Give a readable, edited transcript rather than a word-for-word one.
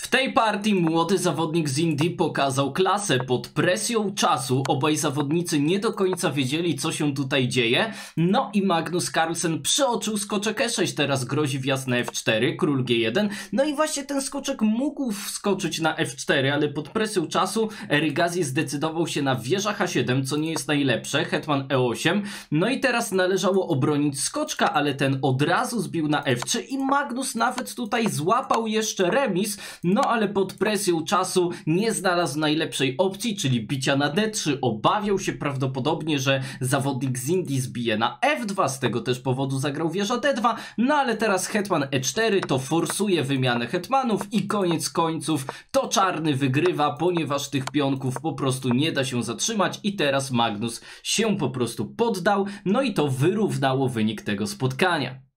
W tej partii młody zawodnik z Indii pokazał klasę pod presją czasu. Obaj zawodnicy nie do końca wiedzieli, co się tutaj dzieje. No i Magnus Carlsen przeoczył skoczek E6, teraz grozi wjazd na F4, król G1. No i właśnie ten skoczek mógł wskoczyć na F4, ale pod presją czasu Erigazi zdecydował się na wieża H7, co nie jest najlepsze, hetman E8. No i teraz należało obronić skoczka, ale ten od razu zbił na F3 i Magnus nawet tutaj złapał jeszcze remis. No ale pod presją czasu nie znalazł najlepszej opcji, czyli bicia na D3. Obawiał się prawdopodobnie, że zawodnik z Indii zbije na F2, z tego też powodu zagrał wieża D2. No ale teraz hetman E4 to forsuje wymianę hetmanów i koniec końców to czarny wygrywa, ponieważ tych pionków po prostu nie da się zatrzymać i teraz Magnus się po prostu poddał. No i to wyrównało wynik tego spotkania.